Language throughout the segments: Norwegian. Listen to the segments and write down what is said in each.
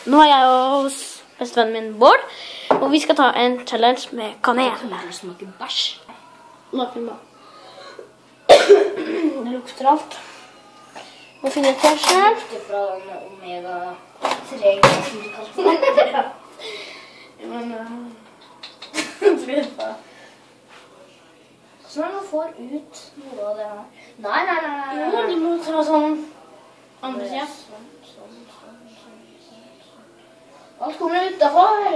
Nå er jeg hos bestevennen min Bård, og vi skal ta en challenge med kanel. Kommer til å smake bæsj. Nå filmer det lukter alt. Må finne et tørsen. Det lukter fra omega-3 som du kaller det. Men, skal jeg ta? Så når man får ut noe av det her. Nei. Jo, du må ta sånn andre siden. Sånn. Alt kommer ut derfor.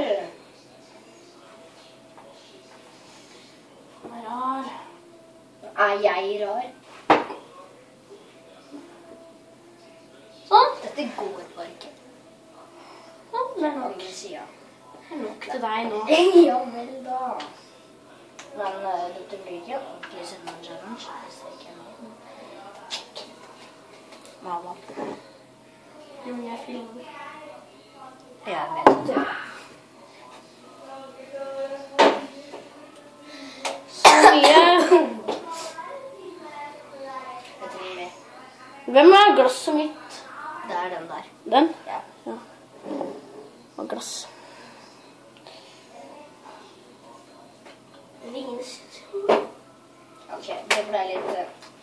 Den er rar. Er jeg rar? Sånn. Dette går bare ikke. Sånn, det er nok. Andre siden. Det er nok til deg nå. Ja, vel da. Men dette blir ikke ordentlig challenge. Hvis det ikke er noe. Mamma. Jo, men jeg filmer. Jeg vet det. Så mye. Jeg trenger mer. Hvem er glasset mitt? Det er den der. Den? Ja. Og glass. Ok, det ble litt...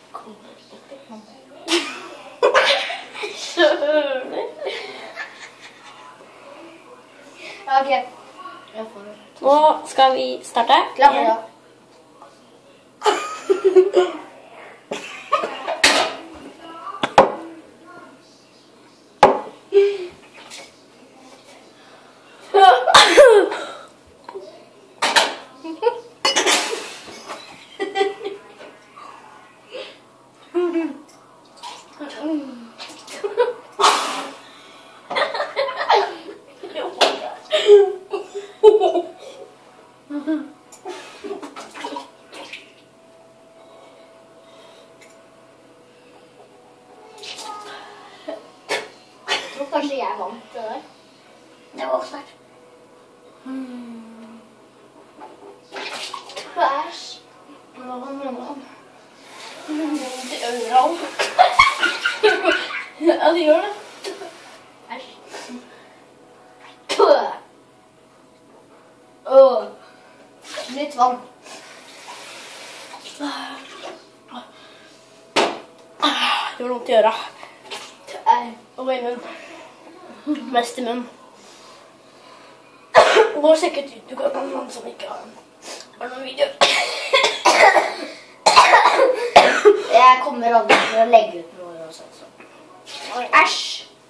Søren. Ok. Jeg får det. Nå skal vi starte. Klar for det. Jeg tror kanskje jeg vant det der. Det var sterkt. Æsj. Hva mener han? Det ører han. Ja, det gjør det. Æsj. Nytt vann. Det var vondt i øra. Og i munnen. Mest i munnen. Gå og sjekk ut YouTube-kanalen som ikke har noen videoer. Jeg kommer aldri til å legge ut noe og sånt. Æsj!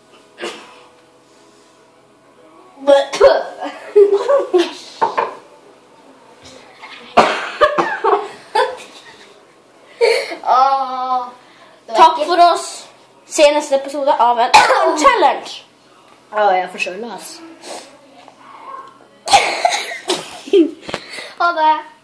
Takk for oss. Se neste episode av en challenge. Jeg er forkjølet, altså. Ha det.